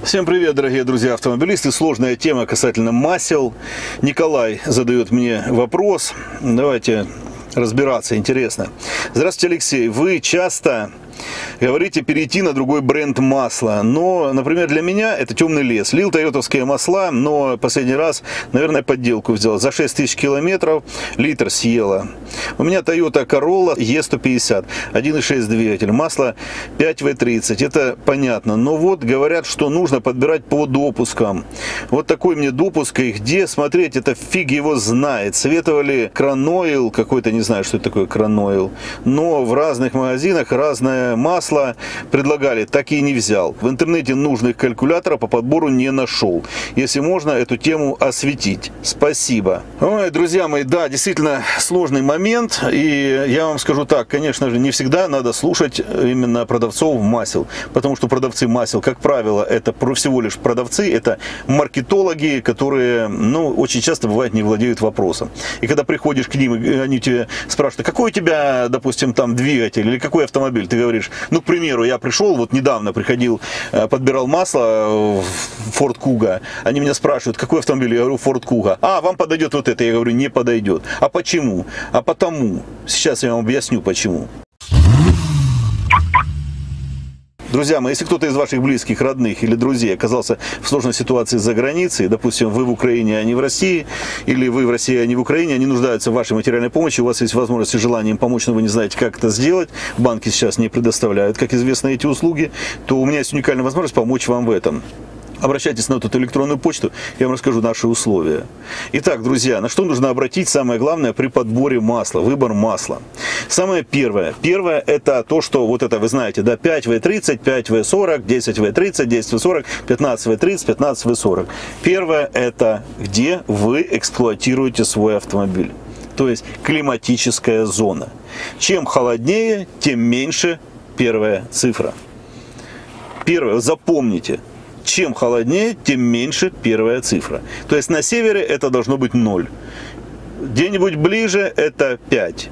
Всем привет, дорогие друзья автомобилисты. Сложная тема касательно масел. Николай задает мне вопрос. Давайте разбираться, интересно. Здравствуйте, Алексей. Вы часто говорите перейти на другой бренд масла. Но, например, для меня это темный лес. Лил тойотовские масла, но последний раз, наверное, подделку взял. За 6000 километров литр съела. У меня Toyota Corolla E150, 1.6 двигатель, масло 5W30. Это понятно. Но вот говорят, что нужно подбирать по допускам. Вот такой мне допуск. И где смотреть, это фиг его знает. Советовали Cronoil, какой-то, не знаю, что это такое Cronoil. Но в разных магазинах разное масло предлагали, так и не взял. В интернете нужных калькуляторов по подбору не нашел. Если можно эту тему осветить. Спасибо. Ой, друзья мои, да, действительно сложный момент. И я вам скажу так, конечно же, не всегда надо слушать именно продавцов масел. Потому что продавцы масел, как правило, это всего лишь продавцы, это маркетологи, которые, очень часто бывает не владеют вопросом. И когда приходишь к ним, они тебе спрашивают, какой у тебя, допустим, там двигатель или какой автомобиль, ты говоришь, к примеру, я пришел, вот недавно приходил, подбирал масло в Ford Kuga, они меня спрашивают, какой автомобиль, я говорю, Ford Kuga, вам подойдет вот это, я говорю, не подойдет. А почему? А потому, сейчас я вам объясню почему. Друзья мои, если кто-то из ваших близких, родных или друзей оказался в сложной ситуации за границей, допустим, вы в Украине, а не в России, или вы в России, а не в Украине, они нуждаются в вашей материальной помощи, у вас есть возможность и желание им помочь, но вы не знаете, как это сделать, банки сейчас не предоставляют, как известно, эти услуги, то у меня есть уникальная возможность помочь вам в этом. Обращайтесь на эту электронную почту, я вам расскажу наши условия. Итак, друзья, на что нужно обратить самое главное при подборе масла, выбор масла. Самое первое. Первое это то, что вот это вы знаете, да, 5W30, 5W40, 10W30, 10W40, 15W30, 15W40. Первое это где вы эксплуатируете свой автомобиль. То есть климатическая зона. Чем холоднее, тем меньше первая цифра. Первое, запомните. Чем холоднее, тем меньше первая цифра. То есть на севере это должно быть 0. Где-нибудь ближе это 5.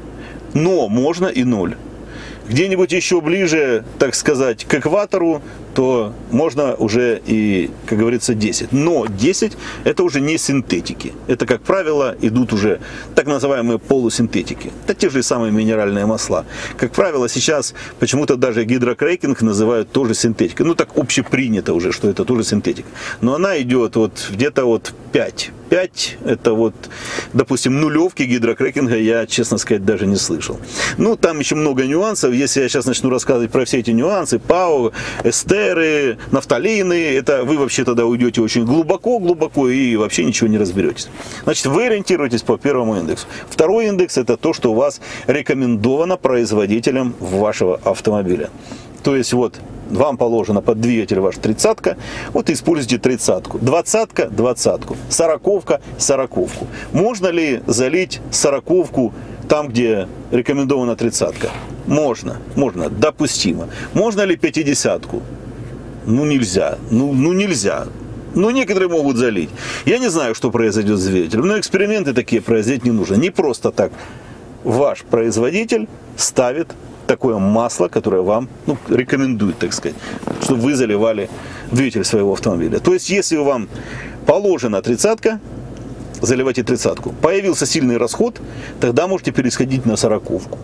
Но можно и 0. Где-нибудь еще ближе, так сказать, к экватору, то можно уже и, как говорится, 10. Но 10 это уже не синтетики. Это, как правило, идут уже так называемые полусинтетики. Это те же самые минеральные масла. Как правило, сейчас почему-то даже гидрокрекинг называют тоже синтетикой. Так общепринято уже, что это тоже синтетика. Но она идет вот где-то вот 5. 5 это вот, допустим, нулевки гидрокрекинга я, честно сказать, даже не слышал. Там еще много нюансов. Если я сейчас начну рассказывать про все эти нюансы, ПАО, эстеры, нафталины, это вы вообще тогда уйдете очень глубоко и вообще ничего не разберетесь. Значит, вы ориентируетесь по первому индексу. Второй индекс это то, что у вас рекомендовано производителем вашего автомобиля. То есть вот вам положено под двигатель ваш 30-ка, вот используйте 30-ку, 20-ка, 20-ку, 40-ка, 40-ку. Можно ли залить 40-ку там, где рекомендована 30-ка? Можно, допустимо. Можно ли 50-ку? Нельзя, нельзя. Некоторые могут залить. Я не знаю, что произойдет с двигателем, но эксперименты такие производить не нужно. Не просто так ваш производитель ставит такое масло, которое вам рекомендует, так сказать, чтобы вы заливали двигатель своего автомобиля. То есть, если вам положена 30-ка, заливайте 30-ку. Появился сильный расход, тогда можете пересходить на 40-ку.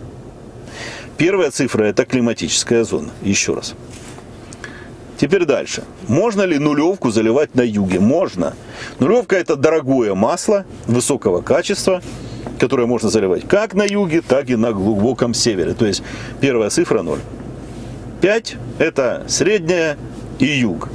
Первая цифра это климатическая зона. Еще раз. Теперь дальше. Можно ли нулевку заливать на юге? Можно. Нулевка это дорогое масло высокого качества, которое можно заливать как на юге, так и на глубоком севере. То есть первая цифра 0. 5 это средняя и юг.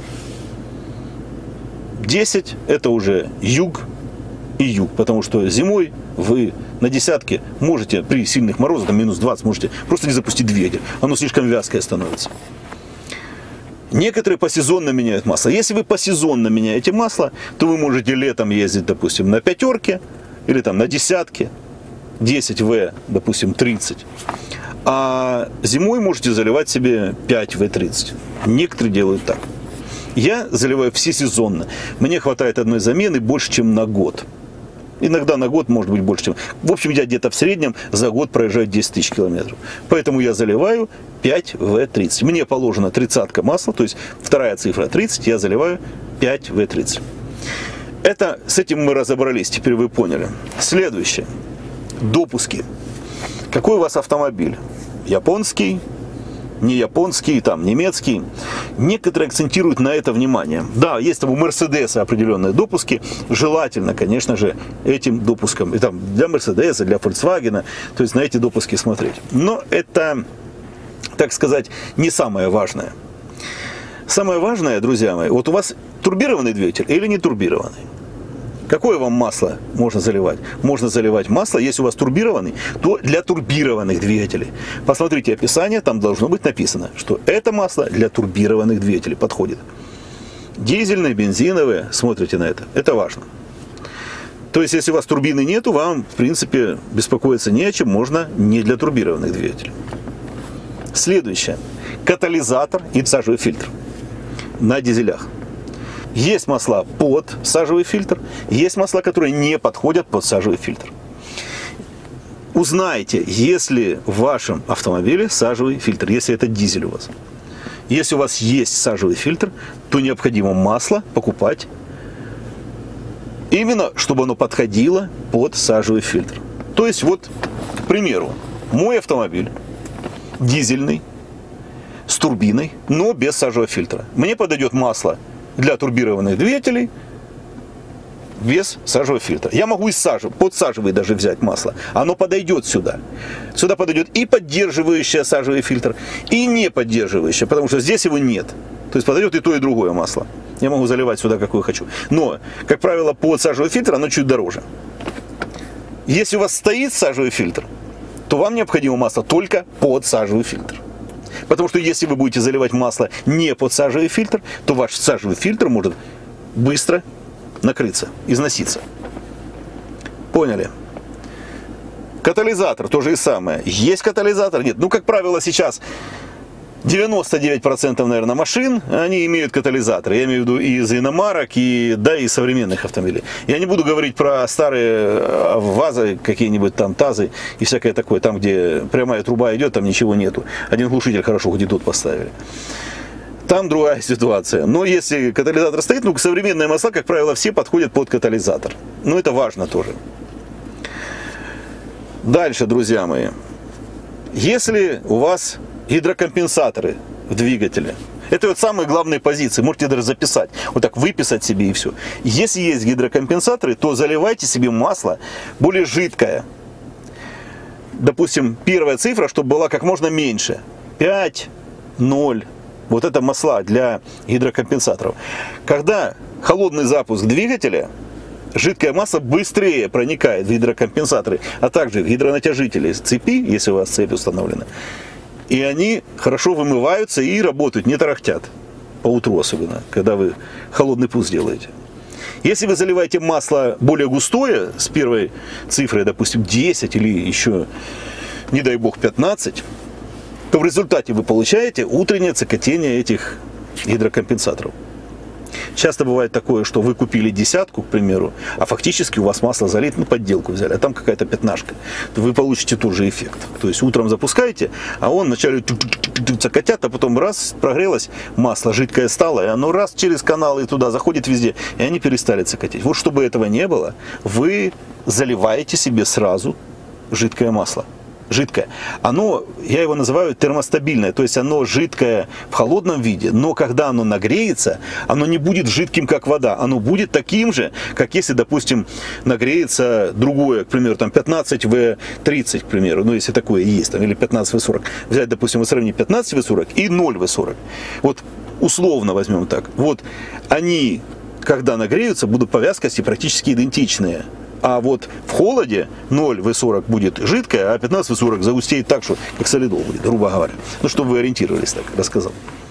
10 это уже юг и юг. Потому что зимой вы на десятке можете при сильных морозах, там минус 20, можете просто не запустить двигатель. Оно слишком вязкое становится. Некоторые посезонно меняют масло. Если вы посезонно меняете масло, то вы можете летом ездить, допустим, на 5-ке или там на 10-ке, 10В, допустим, 30. А зимой можете заливать себе 5В30. Некоторые делают так. Я заливаю всесезонно. Мне хватает одной замены больше, чем на год. Иногда на год может быть больше, чем... В общем, я где-то в среднем за год проезжаю 10 тысяч километров. Поэтому я заливаю 5В30. Мне положена 30-ка масла, то есть вторая цифра 30, я заливаю 5В30. Это, с этим мы разобрались, теперь вы поняли. Следующее. Допуски. Какой у вас автомобиль? Японский, не японский, там, немецкий. Некоторые акцентируют на это внимание. Да, есть там у Мерседеса определенные допуски. Желательно, конечно же, этим допускам. И там для Мерседеса, для Volkswagen. То есть на эти допуски смотреть. Но это, так сказать, не самое важное. Самое важное, друзья мои, вот у вас турбированный двигатель или не турбированный? Какое вам масло можно заливать? Можно заливать масло, если у вас турбированный, то для турбированных двигателей. Посмотрите описание, там должно быть написано, что это масло для турбированных двигателей подходит. Дизельные, бензиновые, смотрите на это. Это важно. То есть, если у вас турбины нету, вам, в принципе, беспокоиться не о чем, можно не для турбированных двигателей. Следующее. Катализатор и сажевый фильтр на дизелях. Есть масла под сажевый фильтр, есть масла, которые не подходят под сажевый фильтр. Узнайте, если в вашем автомобиле сажевый фильтр, если это дизель у вас. Если у вас есть сажевый фильтр, то необходимо масло покупать именно, чтобы оно подходило под сажевый фильтр. То есть, вот, к примеру, мой автомобиль дизельный, с турбиной, но без сажевого фильтра. Мне подойдет масло для турбированных двигателей без сажевого фильтра. Я могу из под сажевый даже взять масло. Оно подойдет сюда. Сюда подойдет и поддерживающее сажевый фильтр, и не поддерживающее, потому что здесь его нет. То есть подойдет и то, и другое масло. Я могу заливать сюда, какое хочу. Но, как правило, под сажевый фильтр оно чуть дороже. Если у вас стоит сажевый фильтр, то вам необходимо масло только под сажевый фильтр. Потому что если вы будете заливать масло не под сажевый фильтр, то ваш сажевый фильтр может быстро накрыться, износиться. Поняли? Катализатор, то же и самое. Есть катализатор? Нет. Ну, как правило, сейчас 99%, наверное, машин, они имеют катализаторы. Я имею в виду и из иномарок, и современных автомобилей. Я не буду говорить про старые ВАЗы, какие-нибудь там ТАЗы и всякое такое. Там, где прямая труба идет, там ничего нету. Один глушитель хорошо хоть и тут поставили. Там другая ситуация. Но если катализатор стоит, ну, современные масла, как правило, все подходят под катализатор. Но это важно тоже. Дальше, друзья мои. Если у вас гидрокомпенсаторы в двигателе. Это вот самые главные позиции. Можете даже записать. Вот так выписать себе и все. Если есть гидрокомпенсаторы, то заливайте себе масло более жидкое. Допустим, первая цифра, чтобы была как можно меньше. 5, 0. Вот это масла для гидрокомпенсаторов. Когда холодный запуск двигателя, жидкое масло быстрее проникает в гидрокомпенсаторы, а также в гидронатяжители цепи, если у вас цепь установлена. И они хорошо вымываются и работают, не тарахтят. По утру особенно, когда вы холодный пуск делаете. Если вы заливаете масло более густое, с первой цифрой, допустим, 10 или еще, не дай бог, 15, то в результате вы получаете утреннее цокотение этих гидрокомпенсаторов. Часто бывает такое, что вы купили десятку, к примеру, а фактически у вас масло залито, ну, подделку взяли, а там какая-то пятнашка. То вы получите тот же эффект. То есть утром запускаете, а он вначале цокотят, а потом раз, прогрелось масло, жидкое стало, и оно раз через каналы туда заходит везде, и они перестали цокотеть. Вот чтобы этого не было, вы заливаете себе сразу жидкое масло. Жидкое. Оно, я его называю термостабильное, то есть оно жидкое в холодном виде, но когда оно нагреется, оно не будет жидким, как вода, оно будет таким же, как если, допустим, нагреется другое, к примеру, там 15В30, к примеру, ну если такое есть, там, или 15В40. Взять, допустим, вы сравните 15В40 и 0В40. Вот условно возьмем так. Вот они, когда нагреются, будут по вязкости практически идентичные. А вот в холоде 0В40 будет жидкое, а 15В40 загустеет так, что как солидол будет, грубо говоря. Ну, чтобы вы ориентировались, так рассказал.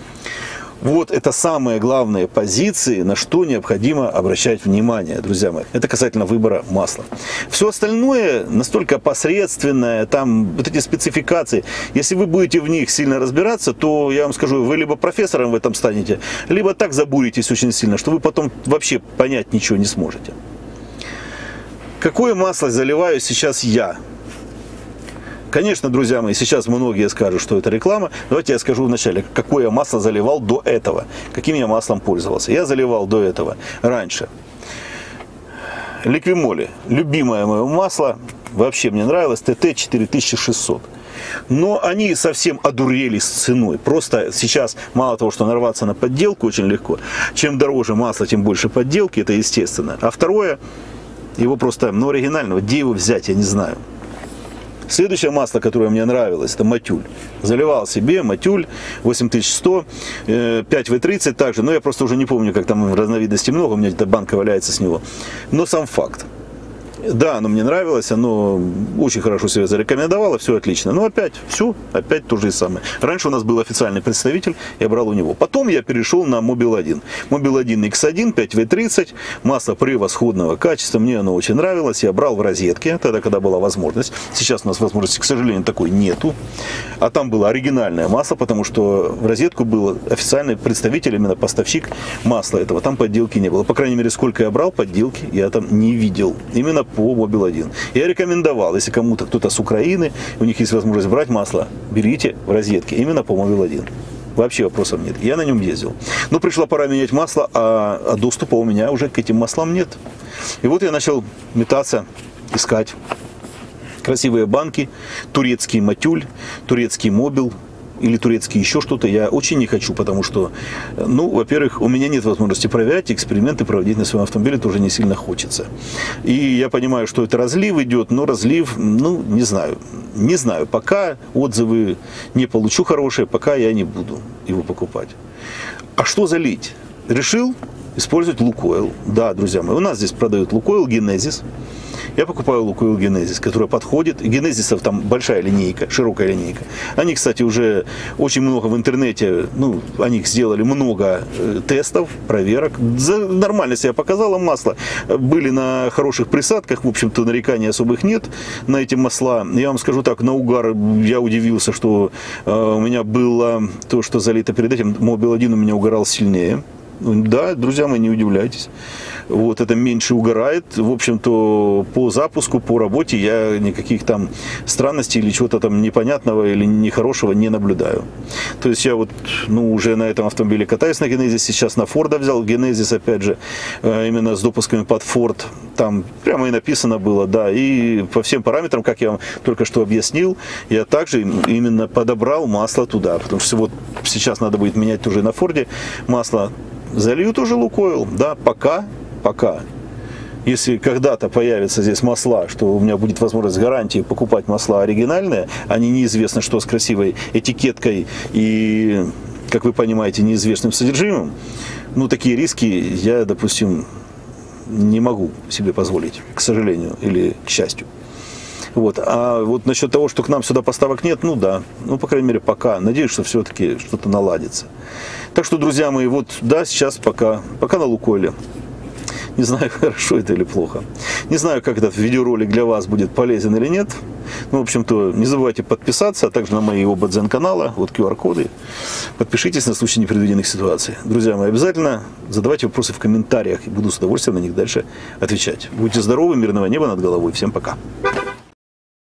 Вот это самые главные позиции, на что необходимо обращать внимание, друзья мои. Это касательно выбора масла. Все остальное настолько посредственное, там вот эти спецификации. Если вы будете в них сильно разбираться, то я вам скажу, вы либо профессором в этом станете, либо так забуритесь очень сильно, что вы потом вообще понять ничего не сможете. Какое масло заливаю сейчас я? Конечно, друзья мои, сейчас многие скажут, что это реклама. Давайте я скажу вначале, какое я масло заливал до этого. Каким я маслом пользовался. Я заливал до этого раньше Ликвимоли. Любимое мое масло. Вообще мне нравилось. ТТ 4600. Но они совсем одурели с ценой. Просто сейчас мало того, что нарваться на подделку очень легко. Чем дороже масло, тем больше подделки. Это естественно. А второе, его просто, оригинального, где его взять, я не знаю. Следующее масло, которое мне нравилось, это Матюль. Заливал себе Матюль 8100, 5В30 также. Но я просто уже не помню, как там разновидностей много. У меня где-то банка валяется с него. Но сам факт. Да, оно мне нравилось, оно очень хорошо себя зарекомендовало, все отлично. Но опять, опять то же самое. Раньше у нас был официальный представитель, я брал у него. Потом я перешел на Mobil 1. Mobil 1 X1, 5В30, масло превосходного качества, мне оно очень нравилось. Я брал в розетке, тогда, когда была возможность. Сейчас у нас возможности, к сожалению, такой нету. А там было оригинальное масло, потому что в розетку был официальный представитель, именно поставщик масла этого. Там подделки не было. По крайней мере, сколько я брал, подделки я там не видел. Именно по Mobil 1. Я рекомендовал, если кому-то кто-то с Украины, у них есть возможность брать масло, берите в розетке, именно по Mobil 1. Вообще вопросов нет. Я на нем ездил. Но пришла пора менять масло, а доступа у меня уже к этим маслам нет. И вот я начал метаться, искать красивые банки, турецкий Матюль, турецкий Mobil или турецкий еще что-то. Я очень не хочу, потому что, во-первых, у меня нет возможности проверять, эксперименты проводить на своем автомобиле тоже не сильно хочется. И я понимаю, что это разлив идет, но разлив, не знаю. Не знаю, пока отзывы не получу хорошие, пока я не буду его покупать. А что залить? Решил использовать Лукойл. Да, друзья мои, у нас здесь продают Лукойл Генезис. Я покупаю Лукойл Генезис, которая подходит. Генезисов там большая линейка, широкая линейка. Они, кстати, уже очень много в интернете, о них сделали много тестов, проверок. Нормально себя показало масло. Были на хороших присадках, в общем-то, нареканий особых нет на эти масла. Я вам скажу так, на угар я удивился, что у меня было то, что залито перед этим. Mobil 1 у меня угорал сильнее. Да, друзья мои, не удивляйтесь. Вот это меньше угорает. В общем-то, по запуску, по работе я никаких там странностей или чего-то там непонятного или нехорошего не наблюдаю. То есть я уже на этом автомобиле катаюсь на Генезисе, сейчас на Форда взял Генезис, опять же, именно с допусками под Форд. Там прямо и написано было, да, и по всем параметрам, как я вам только что объяснил, я также именно подобрал масло туда, потому что вот сейчас надо будет менять тоже на Форде масло. Залью тоже Лукойл, да, пока. Если когда-то появятся здесь масла, что у меня будет возможность с гарантией покупать масла оригинальные, они неизвестно что с красивой этикеткой и, как вы понимаете, неизвестным содержимым, такие риски я, допустим, не могу себе позволить, к сожалению или к счастью. А вот насчет того, что к нам сюда поставок нет, да, по крайней мере, пока. Надеюсь, что все-таки что-то наладится. Так что, друзья мои, сейчас пока на Лукойле. Не знаю, хорошо это или плохо. Не знаю, как этот видеоролик для вас будет полезен или нет. В общем-то, не забывайте подписаться, а также на мои оба дзен-канала, QR-коды. Подпишитесь на случай непредвиденных ситуаций. Друзья мои, обязательно задавайте вопросы в комментариях, и буду с удовольствием на них дальше отвечать. Будьте здоровы, мирного неба над головой. Всем пока.